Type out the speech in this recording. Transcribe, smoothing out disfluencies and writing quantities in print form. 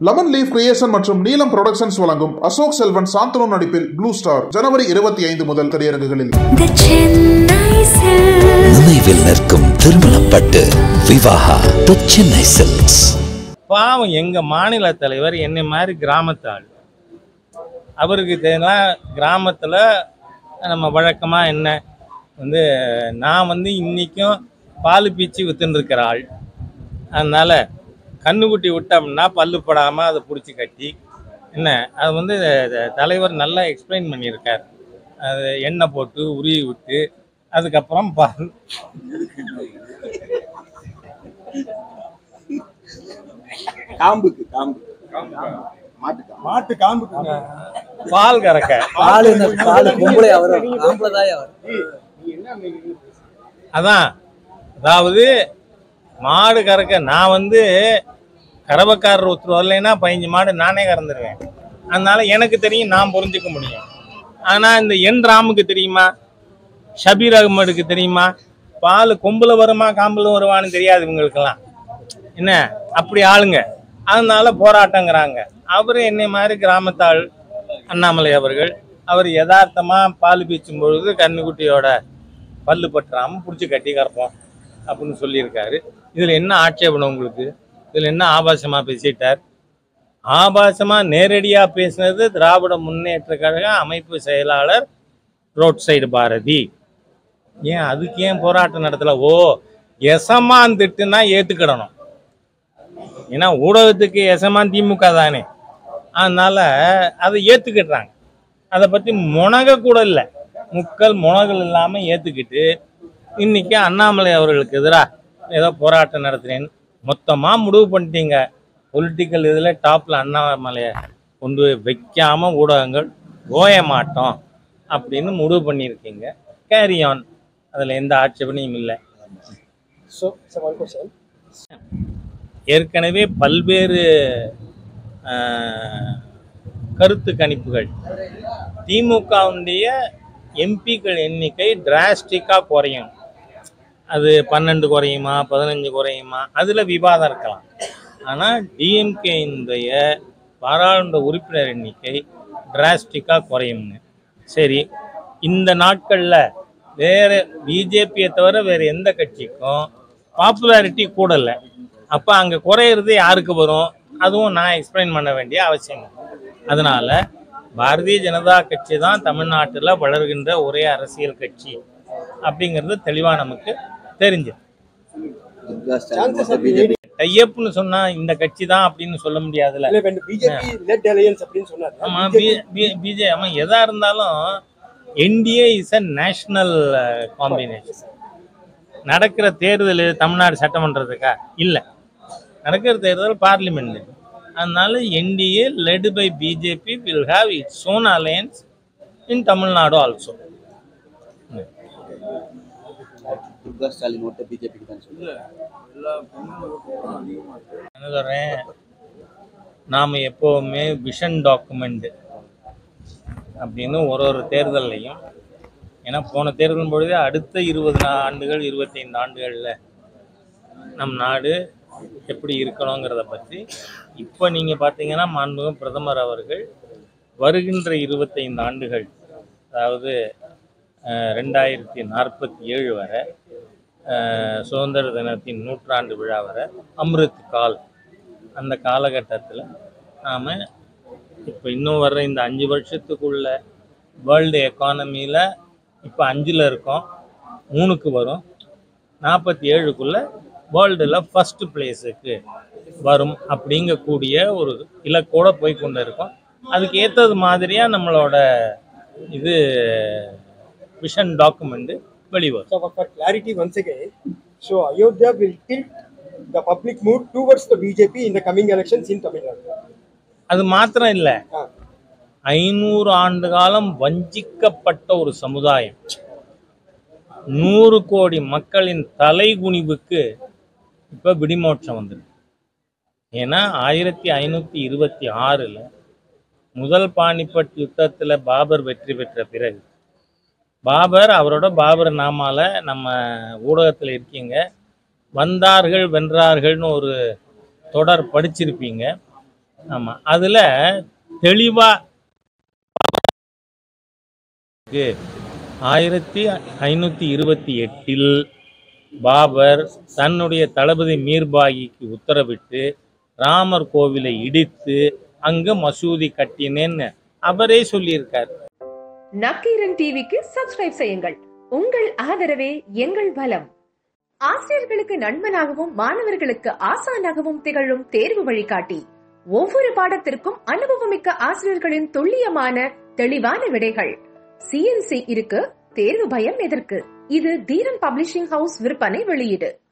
Lemon leaf creation மற்றும் நீலம் productions வழங்கும் அசோக் செல்வன் சாந்தனு நடிப்பில் ப்ளூ ஸ்டார் ஜனவரி 25 முதல் திரையரங்குகளில். நினைவில் நிற்கும் திருமணப்பட்டு விவாஹா தி சென்னை சில்க்ஸ். பாவம் எங்க மாநில தலைவர் என்னை மாதிரி கிராமத்தாள், அவருக்கு கிராமத்துல நம்ம வழக்கமா என்ன நான் இன்னைக்கும் பால் பீச்சி வித்துன்னு இருக்கிற ஆள். அதனால கண்ணுக்குட்டி விட்டோம்னா பல்லு படாமல் அதை பிடிச்சி கட்டி அது தலைவர் நல்லா எக்ஸ்பிளைன் பண்ணியிருக்கார். அது எண்ணெய் போட்டு உருவி விட்டு அதுக்கப்புறம் பால் பால் கறக்க அதான். அதாவது மாடு கறக்க நான் கறவைக்காரர் ஒருத்தர் வரலைன்னா 15 மாடு நானே கறந்துடுவேன். அதனால எனக்கு தெரியும், நான் புரிஞ்சுக்க முடியும். ஆனால் இந்த என் ராமுக்கு தெரியுமா, ஷபீர் அகமதுக்கு தெரியுமா, பால் கொம்புல வருமா காம்புல வருவான்னு தெரியாது இவங்களுக்கெல்லாம். அப்படி ஆளுங்க. அதனால போராட்டங்கிறாங்க. அவர் என்னை மாதிரி கிராமத்தாள் அண்ணாமலை அவர்கள், அவர் யதார்த்தமாக பால் பீச்சும் பொழுது கண்ணுக்குட்டியோட பல்லு பற்றாமல் பிடிச்சி கட்டி கறப்போம் அப்படின்னு சொல்லியிருக்காரு. இதில் என்ன ஆட்சேபணம் உங்களுக்கு? இதில் என்ன ஆபாசமாக பேசிட்டார்? ஆபாசமாக நேரடியாக பேசினது திராவிட முன்னேற்ற கழக அமைப்பு செயலாளர் ரோட் சைடு பாரதி. ஏன் அதுக்கு ஏன் போராட்டம் நடத்தல? எசமான் திட்டுனா ஏற்றுக்கிடணும். ஏன்னா ஊடகத்துக்கு எசமான் திமுக தானே. அதனால அதை ஏற்றுக்கிட்டுறாங்க. அதை பற்றி முனக கூட இல்லை, முக்கள் முனகள் இல்லாமல் ஏற்றுக்கிட்டு இன்னைக்கு அண்ணாமலை அவர்களுக்கு எதிராக ஏதோ போராட்டம் நடத்துறேன்னு மொத்தமாக முடிவு பண்ணிட்டீங்க. பொலிட்டிக்கல் இதில் டாப்பில் அண்ணாமலையை கொண்டு போய் வைக்காமல் ஊடகங்கள் ஓய மாட்டோம் அப்படின்னு முடிவு பண்ணியிருக்கீங்க. கேரி ஆன், அதில் எந்த ஆட்சேபனையும் இல்லை. ஏற்கனவே பல்வேறு கருத்து கணிப்புகள் திமுகவுடைய எம்பிக்கள் எண்ணிக்கை டிராஸ்டிக்காக குறையும். அது 12 குறையுமா 15 குறையுமா அதில் விவாதம் இருக்கலாம். ஆனால் டிஎம்கேயினுடைய பாராளுமன்ற உறுப்பினர் எண்ணிக்கை டிராஸ்டிக்காக குறையும்னு. சரி, இந்த நாட்களில் வேறு பிஜேபியை தவிர வேறு எந்த கட்சிக்கும் பாப்புலாரிட்டி கூடலை. அப்போ அங்கே குறையிறது யாருக்கு வரும்? அதுவும் நான் எக்ஸ்பிளைன் பண்ண வேண்டிய அவசியம். அதனால பாரதிய ஜனதா கட்சி தான் தமிழ்நாட்டில் வளர்கின்ற ஒரே அரசியல் கட்சி அப்படிங்கிறது தெளிவாக நமக்கு தெரிஞ்சு. டையப்னு சொன்னா இந்த கட்சி தான் அப்படின்னு சொல்ல முடியாதுல்ல. ஆமா, எதா இருந்தாலும் NDA is a national combination. நடக்கிற தேர்தல் தமிழ்நாடு சட்டமன்றத்துக்கா இல்லை, நடக்கிற தேர்தல் பார்லிமெண்ட். அதனால NDA led by BJP will have its own alliance in Tamil Nadu also. நாம எப்பவுமே விஷன் டாக்குமெண்ட் அப்படின்னு ஒரு தேர்தலையும், ஏன்னா போன தேர்தல் பொழுது அடுத்த 20 ஆண்டுகள் 25 ஆண்டுகள்ல நம் நாடு எப்படி இருக்கணுங்கிறத பற்றி இப்போ நீங்கள் பார்த்தீங்கன்னா மாண்புமிகு பிரதமர் அவர்கள் வருகின்ற 25 ஆண்டுகள், அதாவது 2047 வரை, சுதந்திர தினத்தின் 100ஆண்டு விழா வரை, அம்ரித் கால், அந்த காலகட்டத்தில் நாம் இப்போ இன்னும் வர்ற இந்த 5 வருஷத்துக்குள்ள வேர்ல்டு எக்கானமியில் இப்போ 5ல் இருக்கோம், 3க்கு வரும், 47க்குள்ள வேர்ல்டில் ஃபஸ்ட்டு பிளேஸுக்கு வரும் அப்படிங்கக்கூடிய ஒரு இலக்கோடு போய் கொண்டு இருக்கோம். அதுக்கு ஏற்றது மாதிரியாக நம்மளோட இது விஷன் டாக்குமெண்ட் வெளிவரும். So for clarity once again, so Ayodhya will tilt the public mood towards the BJP in the coming elections in Tamil Nadu. அது மாத்திரம் இல்லை, 500 ஆண்டு காலம் வஞ்சிக்கப்பட்ட ஒரு சமுதாயம், 100 கோடி மக்களின் தலைகுனிவுக்கு இப்போ விடிமோட்சம் வந்துருக்கு. ஏன்னா 1526 முதல் பானிபட் யுத்தத்தில் பாபர் வெற்றி பெற்ற பிறகு, பாபர் அவரோட பாபர் நாமால நம்ம ஊடகத்தில் இருக்கீங்க, வந்தார்கள் வென்றார்கள்னு ஒரு தொடர் படிச்சிருப்பீங்க. ஆமா, அதுல தெளிவா 1528 பாபர் தன்னுடைய தளபதி மீர்பாகிக்கு உத்தரவிட்டு ராமர் கோவிலை இடித்து அங்க மசூதி கட்டினேன்னு அவரே சொல்லியிருக்கார். நக்கீரன் டிவிக்கு சப்ஸ்கிரைப் செய்யுங்கள். உங்கள் ஆதரவே எங்கள் பலம். ஆசிரியர்களுக்கு நண்பனாகவும் மாணவர்களுக்கு ஆசானாகவும் திகழும் தேர்வு வழிகாட்டி. ஒவ்வொரு பாடத்திற்கும் அனுபவமிக்க ஆசிரியர்களின் துல்லியமான தெளிவான விடைகள். CNC இருக்கு, தேர்வு பயம் எதற்கு? இது தீரன் பப்ளிஷிங் ஹவுஸ் விற்பனை வெளியீடு.